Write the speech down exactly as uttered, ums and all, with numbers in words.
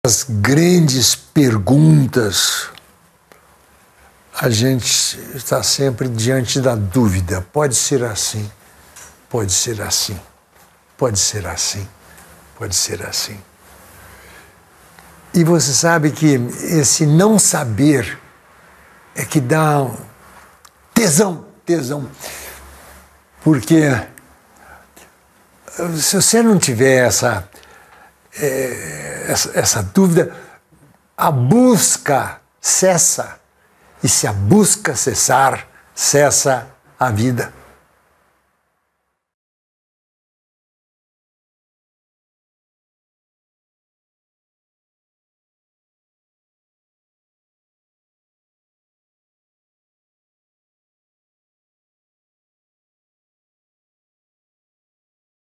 As grandes perguntas, a gente está sempre diante da dúvida. Pode ser assim, pode ser assim, pode ser assim, pode ser assim. E você sabe que esse não saber é que dá tesão, tesão. Porque se você não tiver essa, é, essa, essa dúvida, a busca cessa. E se a busca cessar, cessa a vida.